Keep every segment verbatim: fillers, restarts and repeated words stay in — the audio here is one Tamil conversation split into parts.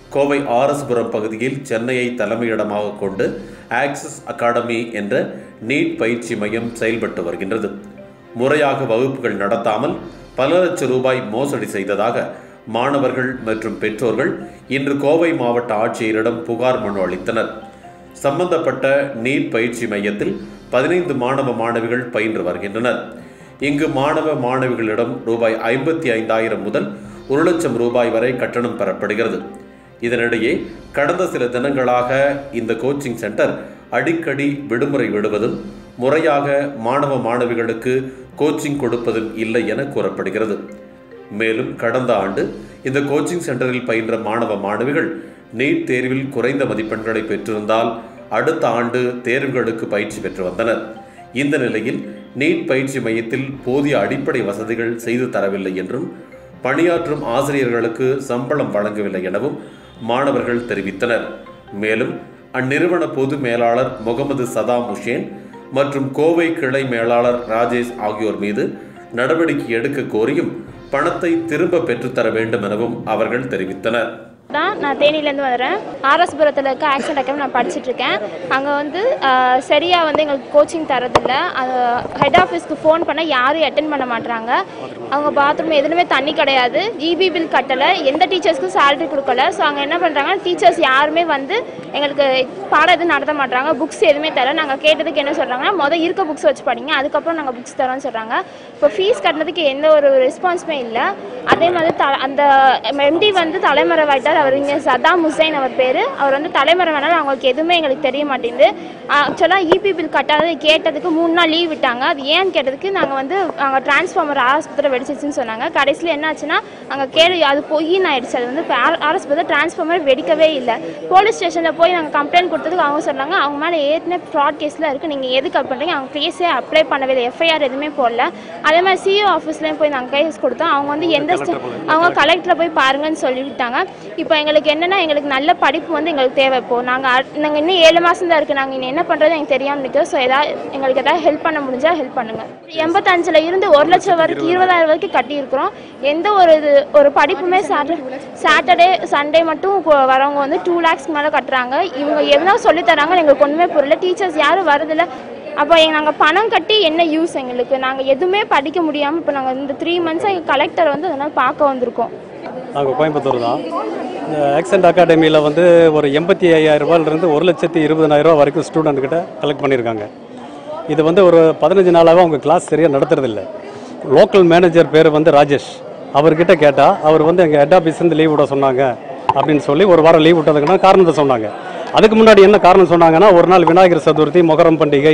கோவை ஆர்எஸ்புரம் பகுதியில் சென்னையை தலைமையிடமாக கொண்டு ஆக்சஸ் அகாடமி என்ற நீட் பயிற்சி மையம் செயல்பட்டு வருகின்றது. முறையாக வகுப்புகள் நடத்தாமல் பல லட்சம் ரூபாய் மோசடி செய்ததாக மாணவர்கள் மற்றும் பெற்றோர்கள் இன்று கோவை மாவட்ட ஆட்சியரிடம் புகார் மனு அளித்தனர். சம்பந்தப்பட்ட நீட் பயிற்சி மையத்தில் பதினைந்து மாணவ மாணவிகள் பயின்று வருகின்றனர். இங்கு மாணவ மாணவிகளிடம் ரூபாய் ஐம்பத்தி ஐந்தாயிரம் முதல் ஒரு லட்சம் ரூபாய் வரை கட்டணம் பெறப்படுகிறது. இதனிடையே கடந்த சில தினங்களாக இந்த கோச்சிங் சென்டர் அடிக்கடி விடுமுறை விடுவதும் முறையாக மாணவ மாணவிகளுக்கு கோச்சிங் கொடுப்பதும் இல்லை என கூறப்படுகிறது. மேலும் கடந்த ஆண்டு இந்த கோச்சிங் சென்டரில் பயின்ற மாணவ மாணவிகள் நீட் தேர்வில் குறைந்த மதிப்பெண்களை பெற்றிருந்தால் அடுத்த ஆண்டு தேர்வுகளுக்கு பயிற்சி பெற்று வந்தனர். இந்த நிலையில் நீட் பயிற்சி மையத்தில் போதிய அடிப்படை வசதிகள் செய்து தரவில்லை என்றும் பணியாற்றும் ஆசிரியர்களுக்கு சம்பளம் வழங்கவில்லை எனவும் மாணவர்கள் தெரிவித்தனர். மேலும் அந்நிறுவன பொது மேலாளர் முகமது சதாம் ஹுசேன் மற்றும் கோவை கிளை மேலாளர் ராஜேஷ் ஆகியோர் மீது நடவடிக்கை எடுக்க கோரியும் பணத்தை திரும்ப பெற்றுத்தர வேண்டும் எனவும் அவர்கள் தெரிவித்தனர். தான் நான் தேனியிலேருந்து வரேன். ஆர்எஸ்புரத்தில் இருக்க ஆக்சன் அகாடமி நான் படிச்சுட்ருக்கேன். அங்கே வந்து சரியாக வந்து எங்களுக்கு கோச்சிங் தரதில்லை. ஹெட் ஆஃபீஸ்க்கு ஃபோன் பண்ண யாரும் அட்டென்ட் பண்ண மாட்டாங்க. அவங்க பாத்ரூம் எதுவுமே தண்ணி கிடையாது. ஜிபி பில் கட்டலை, எந்த டீச்சர்ஸ்க்கும் சேலரி கொடுக்கல. ஸோ அங்கே என்ன பண்ணுறாங்க, டீச்சர்ஸ் யாருமே வந்து எங்களுக்கு பாடம் எதுவும் நடத்த மாட்டாங்க. புக்ஸ் எதுவுமே தர. நாங்கள் கேட்டதுக்கு என்ன சொல்கிறாங்கன்னா, மொதல் இருக்க புக்ஸ் வச்சு படிங்க, அதுக்கப்புறம் நாங்கள் புக்ஸ் தரோன்னு சொல்கிறாங்க. இப்போ ஃபீஸ் கட்டினதுக்கு எந்த ஒரு ரெஸ்பான்ஸுமே இல்லை. அதே மாதிரி த அந்த எம்டி வந்து தலைமறைவாயிட்டார். அவர் இங்கே சதாம் ஹுசைன் அவர் பேர். அவர் வந்து தலைமுறை வேணாலும் அவங்களுக்கு எதுவுமே எங்களுக்கு தெரிய மாட்டேங்குது. ஆக்சுவலாக இபி பில் கட்டாத கேட்டதுக்கு மூணு நாள் லீவ் விட்டாங்க. அது ஏன்னு கேட்டதுக்கு நாங்கள் வந்து அங்கே டிரான்ஸ்ஃபார்மர் ஆஸ்பத்திரி வெடிச்சிச்சுன்னு சொன்னாங்க. கடைசியில் என்ன ஆச்சுன்னா அங்கே கேள்வி அது பொய்ன்னு ஆயிடுச்சு. அது வந்து ஆஸ்பத்திரி டிரான்ஸ்ஃபார்மர் வெடிக்கவே இல்லை. போலீஸ் ஸ்டேஷனில் போய் நாங்கள் கம்ப்ளைண்ட் கொடுத்ததுக்கு அவங்க சொன்னாங்க அவங்க மேலே ஏற்கனவே ஃப்ராட் கேஸில் இருக்குது, நீங்கள் எதுக்கு அப் பண்ணுறீங்க, அவங்க கேஸே அப்ளை பண்ணவே இல்லை, எஃப்ஐஆர் எதுவுமே போடல. அதே மாதிரி சிஓ ஆஃபீஸ்லேயும் போய் நாங்கள் கேஸ் கொடுத்தோம். அவங்க வந்து எந்த அவங்க கலெக்டரை போய் பாருங்கன்னு சொல்லிவிட்டாங்க. இப்போ எங்களுக்கு என்னென்னா எங்களுக்கு நல்ல படிப்பு வந்து எங்களுக்கு தேவை. இப்போது நாங்கள் நாங்கள் இன்னும் ஏழு மாதம் தான் இருக்குது. நாங்கள் இன்னும் என்ன பண்ணுறது எனக்கு தெரியாமல் நிற்கும். ஸோ ஏதாவது எங்களுக்கு எதாவது ஹெல்ப் பண்ண முடிஞ்சால் ஹெல்ப் பண்ணுங்கள். எண்பத்தஞ்சில் இருந்து ஒரு லட்சம் வரைக்கும் இருபதாயிரம் வரைக்கும் கட்டியிருக்கிறோம். எந்த ஒரு இது ஒரு படிப்புமே சாட்டர்டே சாட்டர்டே சண்டே மட்டும் வரவங்க வந்து டூ லேக்ஸ்க்கு மேலே கட்டுறாங்க. இவங்க எவ்வளோ சொல்லித்தராங்கன்னு எங்களுக்கு ஒன்றுமே புரியல. டீச்சர்ஸ் யாரும் வரதில்லை. அப்போ நாங்கள் பணம் கட்டி என்ன யூஸ் எங்களுக்கு? நாங்கள் எதுவுமே படிக்க முடியாமல் இப்போ நாங்கள் இந்த த்ரீ மந்த்ஸாக எங்கள் கலெக்டர் வந்து அதனால் பார்க்க வந்திருக்கோம். நாங்கள் கோயம்புத்தூர் தான். இந்த ஆக்சன் அகாடமியில் வந்து ஒரு எண்பத்தி ஐயாயிரம் ரூபாயிலிருந்து ஒரு லட்சத்தி இருபதாயிரம் ரூபா வரைக்கும் ஸ்டூடெண்ட்கிட்ட கலெக்ட் பண்ணியிருக்காங்க. இது வந்து ஒரு பதினஞ்சு நாளாக அவங்க கிளாஸ் சரியாக நடத்துறதில்லை. லோக்கல் மேனேஜர் பேர் வந்து ராஜேஷ். அவர்கிட்ட கேட்டால் அவர் வந்து எங்கள் ஹெட் ஆஃபீஸ்லேருந்து லீவ் விட சொன்னாங்க அப்படின்னு சொல்லி ஒரு வாரம் லீவ் விட்டதுக்குன்னா காரணத்தை சொன்னாங்க. அதுக்கு முன்னாடி என்ன காரணம் சொன்னாங்கன்னா, ஒரு நாள் விநாயகர் சதுர்த்தி, மொகரம் பண்டிகை,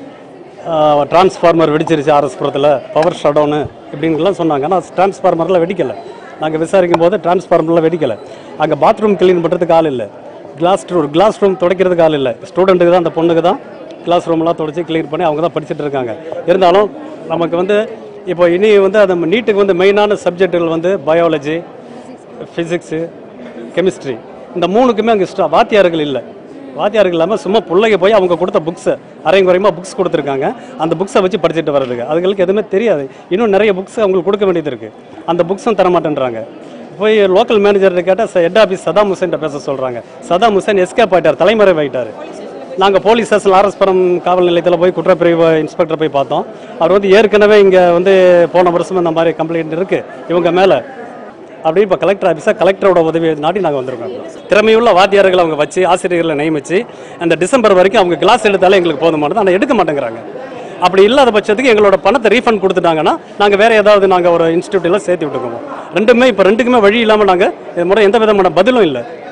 டிரான்ஸ்ஃபார்மர் வெடிச்சிருச்சு ஆர்எஸ்புரத்தில், பவர் ஷட்டவுனு இப்படின்லாம் சொன்னாங்க. ஆனால் டிரான்ஸ்ஃபார்மரில் வெடிக்கலை. நாங்கள் விசாரிக்கும் போது டிரான்ஸ்ஃபார்மரில் வெடிக்கலை. அங்கே பாத்ரூம் க்ளீன் பண்ணுறதுக்கு ஆள் இல்லை, கிளாஸ் ரூம் கிளாஸ் ரூம் துடைக்கிறதுக்கு ஆள் இல்லை. ஸ்டூடெண்ட்டுக்கு தான், அந்த பொண்ணுக்கு தான் கிளாஸ் ரூம்லாம் துடைச்சி க்ளீன் பண்ணி அவங்க தான் படிச்சுட்டு இருக்காங்க. இருந்தாலும் நமக்கு வந்து இப்போ இனி வந்து அந்த நீட்டுக்கு வந்து மெயினான சப்ஜெக்டுகள் வந்து பயாலஜி, ஃபிசிக்ஸு, கெமிஸ்ட்ரி, இந்த மூணுக்குமே அங்கே ஸ்டா வாத்தியார்கள் இல்லை. வாத்தியார்கள் இல்லாமல் சும்மா பிள்ளைங்க போய் அவங்க கொடுத்த புக்ஸை அரையும் குறையமாக புக்ஸ் கொடுத்துருக்காங்க. அந்த புக்ஸை வச்சு படிச்சுட்டு வர்றதுக்கு அதுங்களுக்கு எதுவுமே தெரியாது. இன்னும் நிறைய புக்ஸ் அவங்களுக்கு கொடுக்க வேண்டியது இருக்குது. அந்த புக்ஸும் தரமாட்டேன்றாங்க. போய் லோக்கல் மேனேஜர்கிட்ட கேட்டால் ஹெட் ஆஃபீஸ் சதாம் ஹுசைன் பேச சொல்கிறாங்க. சதாம் ஹுசைன் எஸ்கேப் ஆகிட்டார், தலைமறைவாயிட்டார். நாங்கள் போலீஸ் ஸ்டேஷன் ஆர்எஸ்புரம் காவல் நிலையத்தில் போய் குற்றப்பிரிவு இன்ஸ்பெக்டர் போய் பார்த்தோம். அவர் வந்து ஏற்கனவே இங்கே வந்து போன வருஷம் இந்த மாதிரி கம்ப்ளைண்ட் இருக்குது இவங்க மேலே அப்படி. இப்போ கலெக்டர் ஆஃபீஸாக கலெக்டரோட உதவி நாட்டி நாங்கள் வந்திருக்கோம். திறமையுள்ள வாத்தியார்கள் அவங்க வச்சு ஆசிரியர்களை நியமித்து அந்த டிசம்பர் வரைக்கும் அவங்க கிளாஸ் எடுத்தாலே எங்களுக்கு போதுமானது. ஆனால் எடுக்க மாட்டேங்கிறாங்க. அப்படி இல்லாத பட்சத்துக்கு எங்களோட பணத்தை ரீஃபண்ட் கொடுத்துட்டாங்கன்னா நாங்கள் வேறு ஏதாவது நாங்கள் ஒரு இன்ஸ்டியூட்டில் சேர்த்து விட்டுக்குவோம். ரெண்டுமே இப்போ ரெண்டுக்குமே வழி இல்லாமல் நாங்கள் இது முறை எந்த விதமான பதிலும் இல்லை.